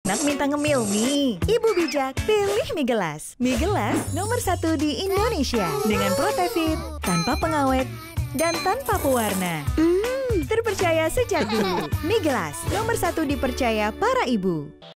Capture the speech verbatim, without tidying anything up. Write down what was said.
Anak minta ngemil mie. Ibu bijak, pilih mie gelas. Mie gelas nomor satu di Indonesia. Dengan Protevit, tanpa pengawet, dan tanpa pewarna. Hmm. Terpercaya sejak dulu. Mie gelas nomor satu dipercaya para ibu.